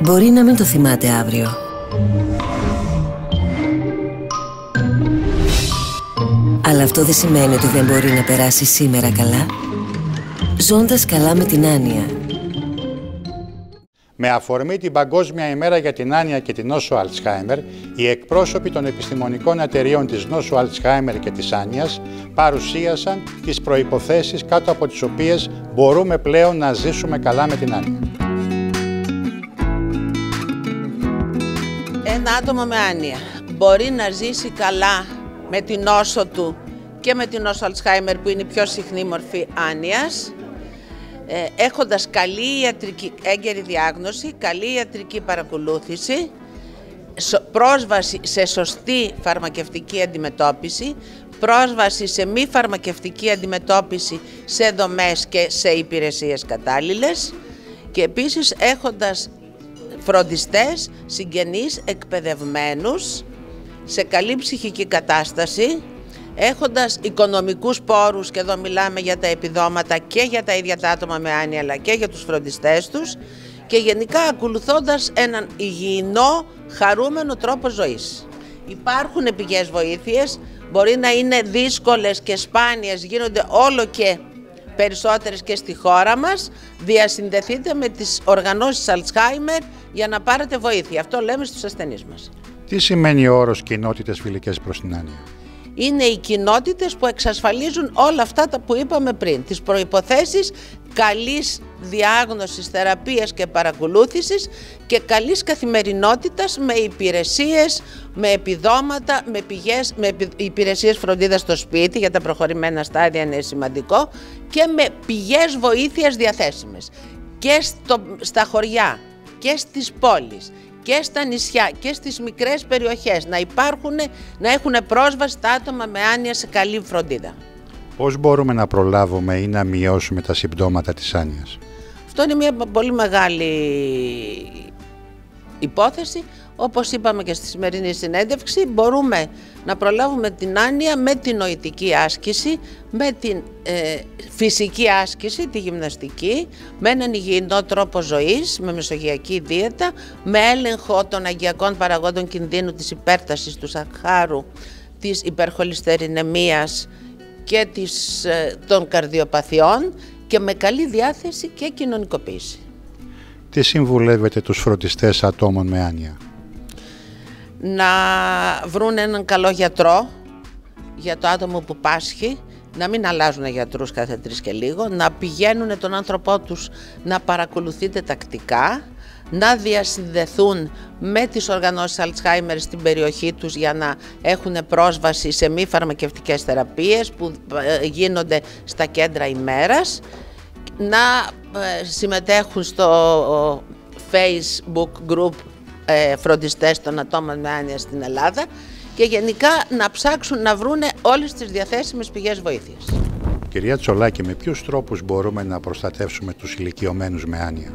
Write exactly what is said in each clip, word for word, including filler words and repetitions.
Μπορεί να μην το θυμάται αύριο. Αλλά αυτό δεν σημαίνει ότι δεν μπορεί να περάσει σήμερα καλά, ζώντας καλά με την άνοια. Με αφορμή την Παγκόσμια ημέρα για την άνοια και την νόσο Αλτσχάιμερ, οι εκπρόσωποι των επιστημονικών εταιρείων της νόσου Αλτσχάιμερ και της άνοιας παρουσίασαν τις προϋποθέσεις κάτω από τις οποίες μπορούμε πλέον να ζήσουμε καλά με την άνοια. Ένα άτομο με άνοια μπορεί να ζήσει καλά με την νόσο του και με την νόσο Αλτσχάιμερ, που είναι η πιο συχνή μορφή άνοιας, έχοντας καλή ιατρική έγκαιρη διάγνωση, καλή ιατρική παρακολούθηση, πρόσβαση σε σωστή φαρμακευτική αντιμετώπιση, πρόσβαση σε μη φαρμακευτική αντιμετώπιση σε δομές και σε υπηρεσίες κατάλληλες και επίσης έχοντας φροντιστές, συγγενείς, εκπαιδευμένους, σε καλή ψυχική κατάσταση, έχοντας οικονομικούς πόρους, και εδώ μιλάμε για τα επιδόματα και για τα ίδια τα άτομα με άνοια αλλά και για τους φροντιστές τους, και γενικά ακολουθώντας έναν υγιεινό, χαρούμενο τρόπο ζωής. Υπάρχουν πηγές βοήθειες, μπορεί να είναι δύσκολες και σπάνιες, γίνονται όλο και περισσότερες και στη χώρα μας. Διασυνδεθείτε με τις οργανώσεις Αλτσχάιμερ για να πάρετε βοήθεια. Αυτό λέμε στους ασθενείς μας. Τι σημαίνει ο όρος κοινότητες φιλικές προς την άνοια? Είναι οι κοινότητες που εξασφαλίζουν όλα αυτά τα που είπαμε πριν, τις προϋποθέσεις καλής διάγνωσης, θεραπείας και παρακολούθησης και καλής καθημερινότητας με υπηρεσίες, με επιδόματα, με πηγές, με υπηρεσίες φροντίδας στο σπίτι, για τα προχωρημένα στάδια είναι σημαντικό, και με πηγές βοήθειας διαθέσιμες και στο, στα χωριά και στις πόλεις και στα νησιά και στις μικρές περιοχές, να υπάρχουν, να έχουν πρόσβαση τα άτομα με άνοια σε καλή φροντίδα. Πώς μπορούμε να προλάβουμε ή να μειώσουμε τα συμπτώματα της άνοιας? Αυτό είναι μια πολύ μεγάλη υπόθεση. Όπως είπαμε και στη σημερινή συνέντευξη, μπορούμε να προλάβουμε την άνοια με την νοητική άσκηση, με την ε, φυσική άσκηση, τη γυμναστική, με έναν υγιεινό τρόπο ζωής, με μεσογειακή δίαιτα, με έλεγχο των αγκιακών παραγόντων κινδύνου, της υπέρτασης, του σακχάρου, της υπερχολυστερινεμίας και της, ε, των καρδιοπαθειών, και με καλή διάθεση και κοινωνικοποίηση. Τι συμβουλεύετε τους φροντιστές ατόμων με άνοια? Να βρουν έναν καλό γιατρό για το άτομο που πάσχει, να μην αλλάζουν γιατρούς κάθε τρεις και λίγο, να πηγαίνουν τον άνθρωπό τους να παρακολουθείτε τακτικά, να διασυνδεθούν με τις οργανώσεις Αλτσχάιμερ στην περιοχή τους για να έχουν πρόσβαση σε μη φαρμακευτικές θεραπείες που γίνονται στα κέντρα ημέρας, να συμμετέχουν στο Facebook group φροντιστές των ατόμων με άνοια στην Ελλάδα και γενικά να ψάξουν να βρούνε όλες τις διαθέσιμες πηγές βοήθειας. Κυρία Τσολάκη, με ποιους τρόπους μπορούμε να προστατεύσουμε τους ηλικιωμένους με άνοια?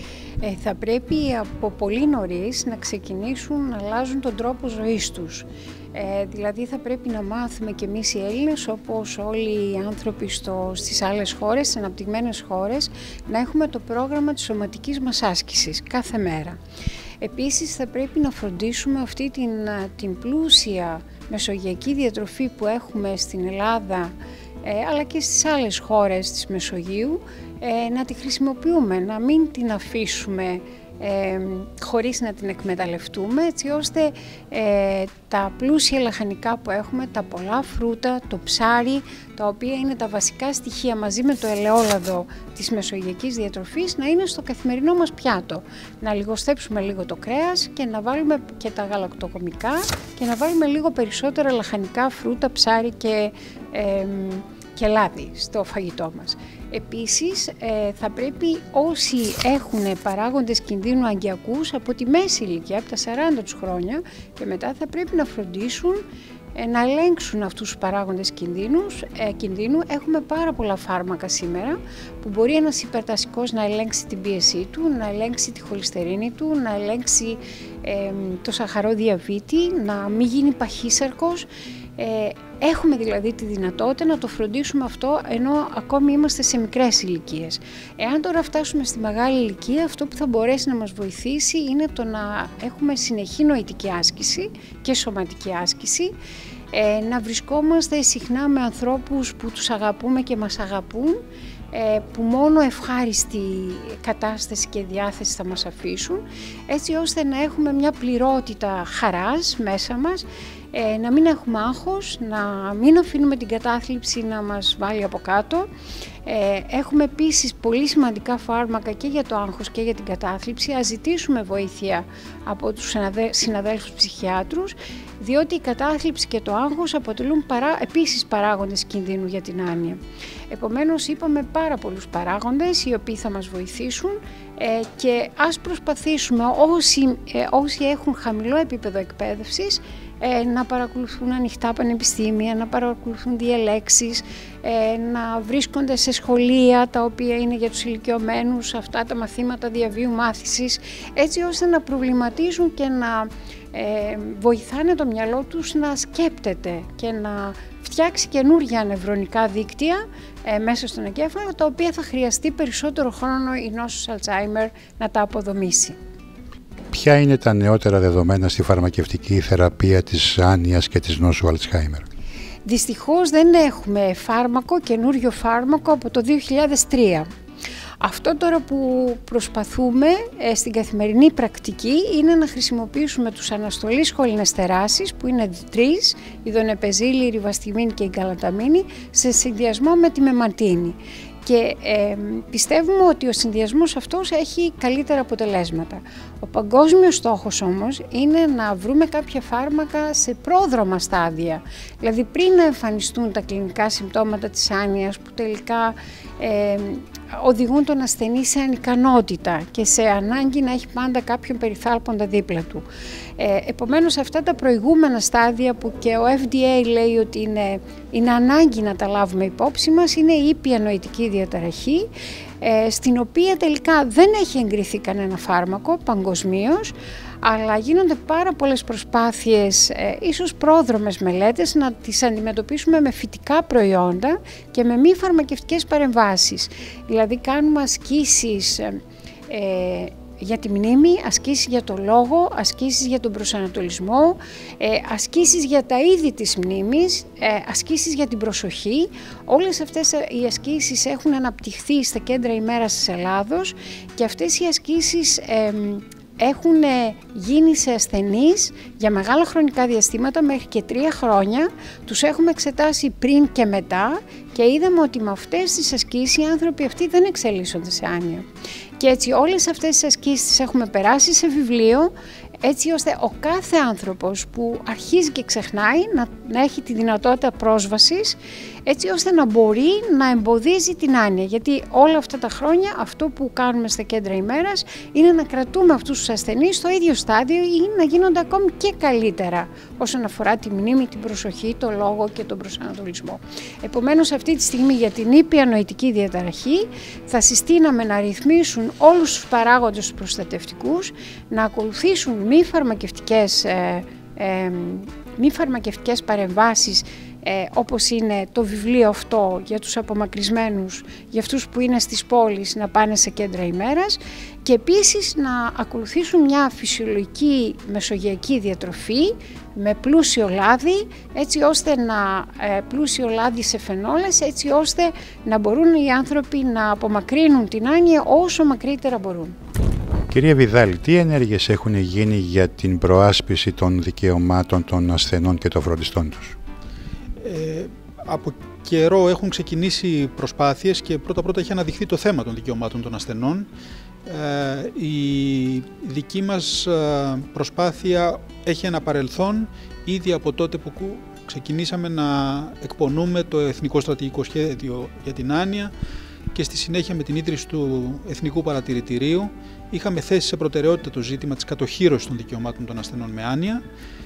Ε, θα πρέπει από πολύ νωρίς να ξεκινήσουν να αλλάζουν τον τρόπο ζωής τους. Ε, δηλαδή θα πρέπει να μάθουμε και εμείς οι Έλληνες, όπως όλοι οι άνθρωποι στο, στις άλλες χώρες, στις αναπτυγμένες χώρες, να έχουμε το πρόγραμμα της σωματικής μας άσκησης κάθε μέρα. Επίσης θα πρέπει να φροντίσουμε αυτή την, την πλούσια μεσογειακή διατροφή που έχουμε στην Ελλάδα, ε, αλλά και στις άλλες χώρες της Μεσογείου, ε, να τη χρησιμοποιούμε, να μην την αφήσουμε ε, χωρίς να την εκμεταλλευτούμε, έτσι ώστε ε, τα πλούσια λαχανικά που έχουμε, τα πολλά φρούτα, το ψάρι, τα οποία είναι τα βασικά στοιχεία μαζί με το ελαιόλαδο της μεσογειακής διατροφής, να είναι στο καθημερινό μας πιάτο. Να λιγοστέψουμε λίγο το κρέας και να βάλουμε και τα γαλακτοκομικά και να βάλουμε λίγο περισσότερα λαχανικά, φρούτα, ψάρι και, ε, και λάδι στο φαγητό μας. Επίσης, ε, θα πρέπει όσοι έχουν παράγοντες κινδύνου αγκιακούς από τη μέση ηλικία, από τα σαράντα τους χρόνια και μετά, θα πρέπει να φροντίσουν ε, να ελέγξουν αυτούς τους παράγοντες κινδύνους, ε, κινδύνου. Έχουμε πάρα πολλά φάρμακα σήμερα που μπορεί ένας υπερτασικός να ελέγξει την πίεσή του, να ελέγξει τη χολυστερίνη του, να ελέγξει ε, το σαχαρό διαβήτη, να μην γίνει παχύσαρκος. Ε, έχουμε δηλαδή τη δυνατότητα να το φροντίσουμε αυτό ενώ ακόμη είμαστε σε μικρές ηλικίες. Εάν τώρα φτάσουμε στη μεγάλη ηλικία, αυτό που θα μπορέσει να μας βοηθήσει είναι το να έχουμε συνεχή νοητική άσκηση και σωματική άσκηση, ε, να βρισκόμαστε συχνά με ανθρώπους που τους αγαπούμε και μας αγαπούν, που μόνο ευχάριστη κατάσταση και διάθεση θα μας αφήσουν, έτσι ώστε να έχουμε μια πληρότητα χαράς μέσα μας, να μην έχουμε άγχος, να μην αφήνουμε την κατάθλιψη να μας βάλει από κάτω. Έχουμε επίσης πολύ σημαντικά φάρμακα και για το άγχος και για την κατάθλιψη. Ας ζητήσουμε βοήθεια από τους συναδέλφους ψυχιάτρους, διότι η κατάθλιψη και το άγχος αποτελούν παρά, επίσης παράγοντες κινδύνου για την άνοια. Επομένως, είπαμε πάρα πολλούς παράγοντες οι οποίοι θα μας βοηθήσουν ε, και ας προσπαθήσουμε όσοι, ε, όσοι έχουν χαμηλό επίπεδο εκπαίδευσης ε, να παρακολουθούν ανοιχτά πανεπιστήμια, να παρακολουθούν διελέξεις, ε, να βρίσκονται σε σχολεία τα οποία είναι για τους ηλικιωμένους, αυτά τα μαθήματα διαβίου μάθησης, έτσι ώστε να προβληματίζουν και να ε, βοηθάνε το μυαλό τους να σκέπτεται και να φτιάξει καινούργια νευρονικά δίκτυα ε, μέσα στον εγκέφαλο, τα οποία θα χρειαστεί περισσότερο χρόνο η νόσος Αλτσάιμερ να τα αποδομήσει. Ποια είναι τα νεότερα δεδομένα στη φαρμακευτική θεραπεία της άνοιας και της νόσου Αλτσχάιμερ? Δυστυχώς δεν έχουμε φάρμακο, καινούριο φάρμακο από το δύο χιλιάδες τρία. Αυτό τώρα που προσπαθούμε ε, στην καθημερινή πρακτική είναι να χρησιμοποιήσουμε τους αναστολείς χολινεστεράσεις, που είναι τρεις, η δονεπεζίλη, η ριβαστιμίνη και η γκαλαταμίνη, σε συνδυασμό με τη μεμαντίνη. Και ε, πιστεύουμε ότι ο συνδυασμός αυτός έχει καλύτερα αποτελέσματα. Ο παγκόσμιος στόχος όμως είναι να βρούμε κάποια φάρμακα σε πρόδρομα στάδια, δηλαδή πριν να εμφανιστούν τα κλινικά συμπτώματα της άνοιας που τελικά ε, οδηγούν τον ασθενή σε ανικανότητα και σε ανάγκη να έχει πάντα κάποιον περιθάλποντα δίπλα του. Ε, επομένως, αυτά τα προηγούμενα στάδια που και ο εφ ντι έι λέει ότι είναι, είναι ανάγκη να τα λάβουμε υπόψη μας, είναι η ήπια νοητική διαταραχή, ε, στην οποία τελικά δεν έχει εγκριθεί κανένα φάρμακο παγκοσμίως, αλλά γίνονται πάρα πολλές προσπάθειες, ε, ίσως πρόδρομες μελέτες, να τις αντιμετωπίσουμε με φυτικά προϊόντα και με μη φαρμακευτικές παρεμβάσεις. Δηλαδή κάνουμε ασκήσεις ε, ε, για τη μνήμη, ασκήσεις για το λόγο, ασκήσεις για τον προσανατολισμό, ε, ασκήσεις για τα είδη της μνήμης, ε, ασκήσεις για την προσοχή. Όλες αυτές οι ασκήσεις έχουν αναπτυχθεί στα κέντρα ημέρας της Ελλάδος και αυτές οι ασκήσεις ε, έχουν γίνει σε ασθενείς για μεγάλα χρονικά διαστήματα, μέχρι και τρία χρόνια. Τους έχουμε εξετάσει πριν και μετά και είδαμε ότι με αυτές τις ασκήσεις οι άνθρωποι αυτοί δεν εξελίσσονται σε άνοια. Και έτσι όλες αυτές τις ασκήσεις τις έχουμε περάσει σε βιβλίο, έτσι ώστε ο κάθε άνθρωπος που αρχίζει και ξεχνάει να, να έχει τη δυνατότητα πρόσβασης, έτσι ώστε να μπορεί να εμποδίζει την άνοια. Γιατί όλα αυτά τα χρόνια αυτό που κάνουμε στα κέντρα ημέρας είναι να κρατούμε αυτούς τους ασθενείς στο ίδιο στάδιο ή να γίνονται ακόμη και καλύτερα όσον αφορά τη μνήμη, την προσοχή, το λόγο και τον προσανατολισμό. Επομένως, αυτή τη στιγμή για την ήπια νοητική διαταραχή θα συστήναμε να ρυθμίσουν όλους τους παράγοντες τους προστατευτικούς, να ακολουθήσουν μη φαρμακευτικές, ε, ε, μη φαρμακευτικές παρεμβάσεις, ε, όπως είναι το βιβλίο αυτό για τους απομακρυσμένους, για αυτούς που είναι στις πόλεις να πάνε σε κέντρα ημέρας, και επίσης να ακολουθήσουν μια φυσιολογική μεσογειακή διατροφή με πλούσιο λάδι, έτσι ώστε να, ε, πλούσιο λάδι σε φενόλες, έτσι ώστε να μπορούν οι άνθρωποι να απομακρύνουν την άνοια όσο μακρύτερα μπορούν. Κυρία Βιδάλη, τι ενέργειες έχουν γίνει για την προάσπιση των δικαιωμάτων των ασθενών και των φροντιστών τους? Ε, από καιρό έχουν ξεκινήσει προσπάθειες και πρώτα-πρώτα έχει αναδειχθεί το θέμα των δικαιωμάτων των ασθενών. Ε, η δική μας προσπάθεια έχει ένα παρελθόν ήδη από τότε που ξεκινήσαμε να εκπονούμε το Εθνικό Στρατηγικό Σχέδιο για την Άνοια και στη συνέχεια με την ίδρυση του Εθνικού Παρατηρητηρίου είχαμε θέσει σε προτεραιότητα το ζήτημα της κατοχύρωσης των δικαιωμάτων των ασθενών με άνοια.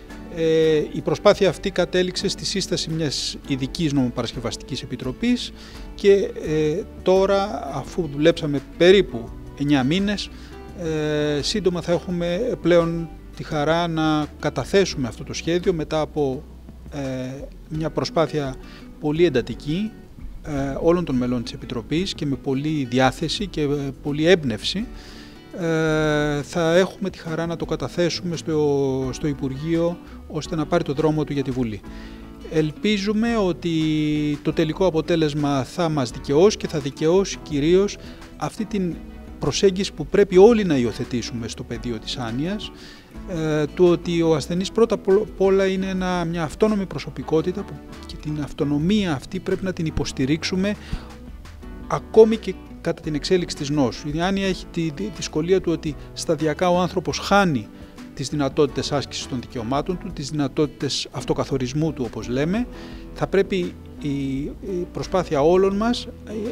Ε, η προσπάθεια αυτή κατέληξε στη σύσταση μιας ειδικής νομοπαρασκευαστικής επιτροπής και ε, τώρα, αφού δουλέψαμε περίπου εννιά μήνες, ε, σύντομα θα έχουμε πλέον τη χαρά να καταθέσουμε αυτό το σχέδιο μετά από μια προσπάθεια πολύ εντατική όλων των μελών της Επιτροπής και με πολλή διάθεση και πολλή έμπνευση. Θα έχουμε τη χαρά να το καταθέσουμε στο, στο Υπουργείο ώστε να πάρει το δρόμο του για τη Βουλή. Ελπίζουμε ότι το τελικό αποτέλεσμα θα μας δικαιώσει και θα δικαιώσει κυρίως αυτή την προσέγγιση που πρέπει όλοι να υιοθετήσουμε στο πεδίο της άνοιας, ε, του ότι ο ασθενής πρώτα απ' όλα είναι ένα, μια αυτόνομη προσωπικότητα που, και την αυτονομία αυτή πρέπει να την υποστηρίξουμε ακόμη και κατά την εξέλιξη της νόσου. Η άνοια έχει τη, τη δυσκολία του ότι σταδιακά ο άνθρωπος χάνει τις δυνατότητες άσκησης των δικαιωμάτων του, τις δυνατότητες αυτοκαθορισμού του όπως λέμε. Θα πρέπει η προσπάθεια όλων μας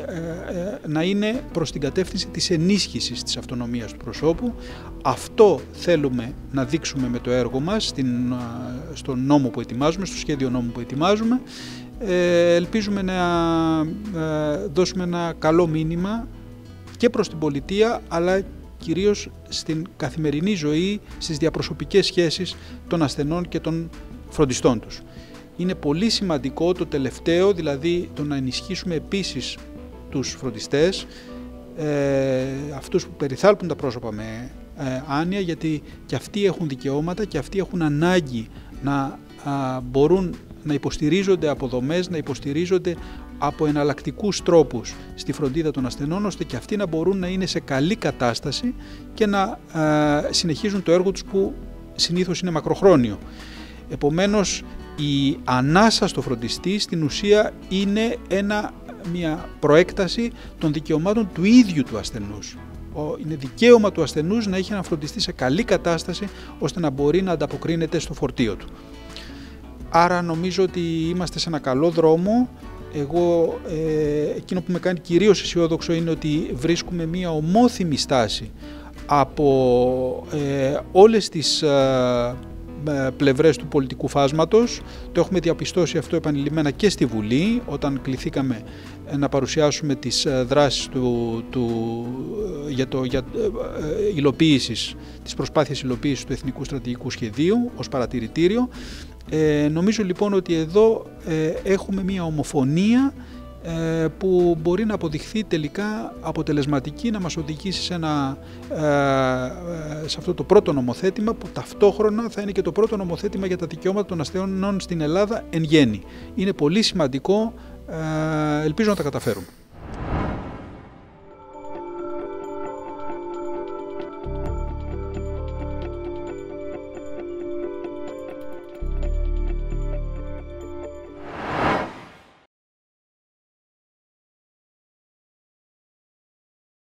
να είναι προς την κατεύθυνση της ενίσχυσης της αυτονομίας του προσώπου. Αυτό θέλουμε να δείξουμε με το έργο μας, στον νόμο που ετοιμάζουμε, στο σχέδιο νόμου που ετοιμάζουμε. Ελπίζουμε να δώσουμε ένα καλό μήνυμα και προς την πολιτεία, αλλά κυρίως στην καθημερινή ζωή, στις διαπροσωπικές σχέσεις των ασθενών και των φροντιστών τους. Είναι πολύ σημαντικό το τελευταίο, δηλαδή το να ενισχύσουμε επίσης τους φροντιστές, ε, αυτούς που περιθάλπουν τα πρόσωπα με ε, άνοια, γιατί και αυτοί έχουν δικαιώματα και αυτοί έχουν ανάγκη να α, μπορούν να υποστηρίζονται από δομές, να υποστηρίζονται από εναλλακτικούς τρόπους στη φροντίδα των ασθενών, ώστε και αυτοί να μπορούν να είναι σε καλή κατάσταση και να α, συνεχίζουν το έργο τους που συνήθως είναι μακροχρόνιο. Επομένως, η ανάσα στο φροντιστή στην ουσία είναι ένα, μια προέκταση των δικαιωμάτων του ίδιου του ασθενούς. Είναι δικαίωμα του ασθενούς να έχει ένα φροντιστή σε καλή κατάσταση ώστε να μπορεί να ανταποκρίνεται στο φορτίο του. Άρα νομίζω ότι είμαστε σε ένα καλό δρόμο. Εγώ, ε, εκείνο που με κάνει κυρίως αισιόδοξο είναι ότι βρίσκουμε μια ομόθυμη στάση από ε, όλες τις ε, πλευρές του πολιτικού φάσματος. Το έχουμε διαπιστώσει αυτό επανειλημμένα και στη Βουλή, όταν κληθήκαμε να παρουσιάσουμε τις δράσεις του, του, για, το, για υλοποίησης, τις προσπάθειες υλοποίησης του Εθνικού Στρατηγικού Σχεδίου ως παρατηρητήριο. Ε, νομίζω λοιπόν ότι εδώ ε, έχουμε μια ομοφωνία ε, που μπορεί να αποδειχθεί τελικά αποτελεσματική, να μας οδηγήσει σε, ένα, ε, σε αυτό το πρώτο νομοθέτημα που ταυτόχρονα θα είναι και το πρώτο νομοθέτημα για τα δικαιώματα των ασθενών στην Ελλάδα εν γέννη. Είναι πολύ σημαντικό, ε, ελπίζω να τα καταφέρουμε.